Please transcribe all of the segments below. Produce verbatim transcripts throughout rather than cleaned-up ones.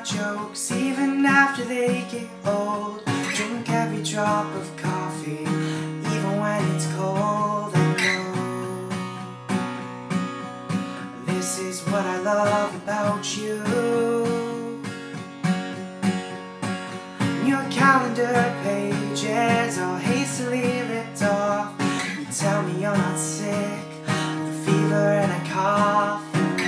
our jokes even after they get old. Drink every drop of coffee even when it's cold. I know this is what I love about you. Your calendar pages all hastily ripped off. You tell me you're not sick with a fever and a cough.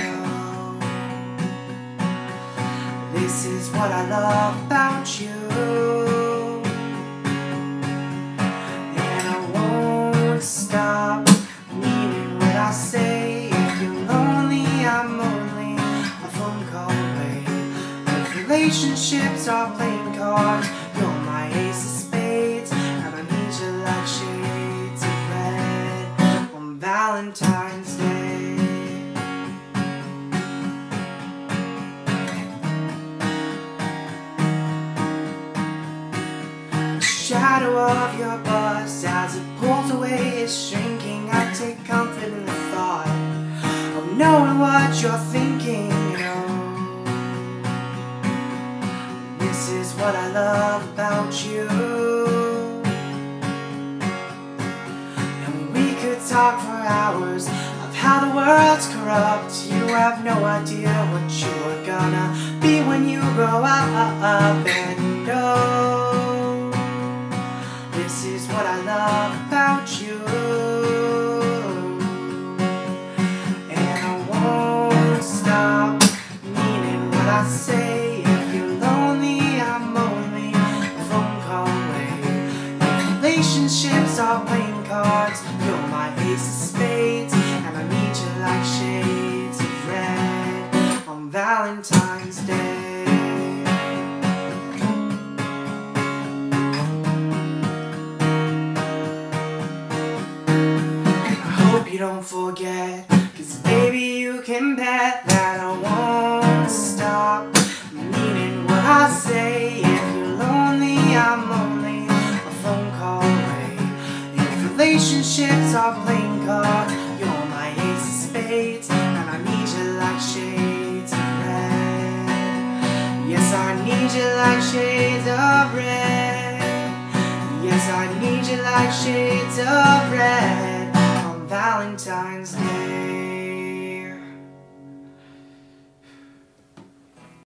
This is what I love about you. And I won't stop meaning what I say. If you're lonely, I'm only a phone call away. If relationships are playing cards, you're my ace of spades, and I need you like shades of red on Valentine's Day. Shadow of your bust as it pulls away is shrinking. I take comfort in the thought of knowing what you're thinking. Oh, this is what I love about you. And we could talk for hours of how the world's corrupt. You have no idea what you're gonna be when you grow up. And oh, this is what I love about you. And I won't stop meaning what I say. If you're lonely, I'm only a phone call away. If relationships are playing cards, you're my ace of spades, and I need you like shades of red on Valentine's Day. You don't forget, 'cause baby you can bet that I won't stop meaning what I say. If you're lonely, I'm only a phone call away. If relationships are playing cards, you're my ace of spades, and I need you like shades of red. Yes, I need you like shades of red. Yes, I need you like shades of red Valentine's Day.